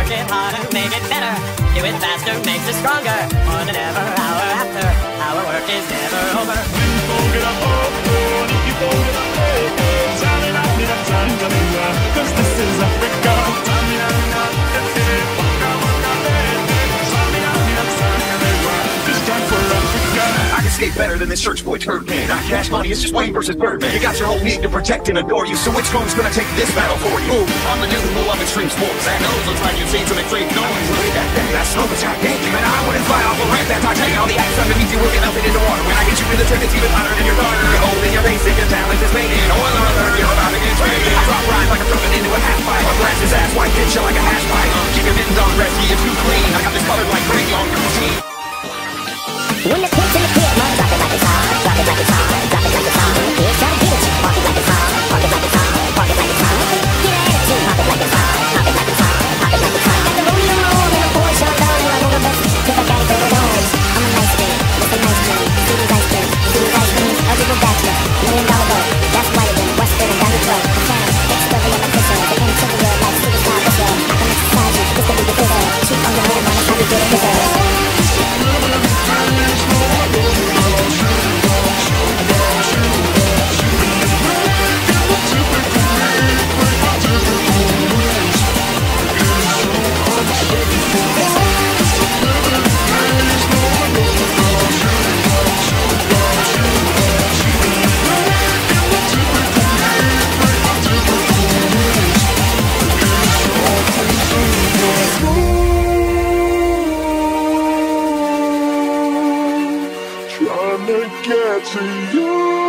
Push it harder, make it better. Do it faster, makes us stronger. More than ever, hour after. Our work is never over. Cause this is Africa. This time for Africa. I can skate better than this church boy turd man. Not Cash Money, it's just Wayne versus Birdman. You got your whole league to protect and adore you, so which one's gonna take this battle for you? Ooh, I'm the new who love extreme sports. That nose looks like you've seen some extreme noise. Look at that thing, that's Loca gigantic. And I wouldn't fly off a ramp that Titanic. All the ice underneath you will get melted into water. When I get you in the trick, it's even hotter than your daughter. You're old and you're basic, your talent is fading. Oil or other, you're about to get traded. I drop rhymes like I'm throwing into a half pipe. My grass is ass white, hit you like a hash pipe. Keep your mittens on rest, you're too clean. I got this colored like gravy on your routine. When the pig's in the pit, man, drop it like it's hot, drop it like it's hot, drop it like it's hot. Here's try to get it, park it like it's hot, park it like it's hot, park it like it's hot. Get an attitude, pop it like it's hot, pop it like it's hot, pop it like it's hot. Got the rolling on and the Porsche on down, and I roll the best, cause I got it for the dogs. I'm a nice man, with a nice dream, see these ice creams, see these ice creams, eligible bachelor, $1 million boat, that's whiter than Western and down the throat. I'm trying to fix the real like this, the interior like superstar Micheal. I can exercise you, this could be the fitter, cheat on your man, man, that's how you get it, hitter. Trying to get to you.